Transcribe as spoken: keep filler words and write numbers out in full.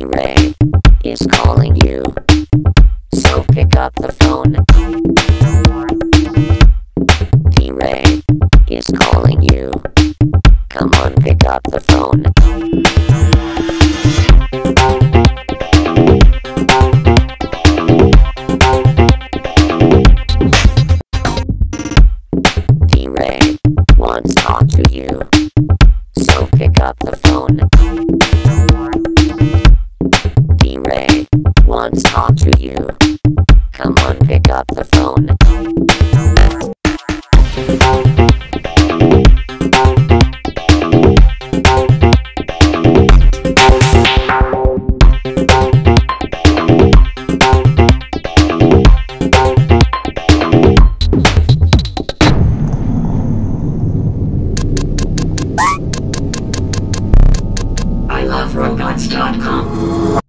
D-Ray is calling you, so pick up the phone. D-Ray is calling you, come on, pick up the phone. D-Ray wants to talk to you, so pick up the phone. D-Ray wants to talk to you, come on, pick up the phone. I love robots dot com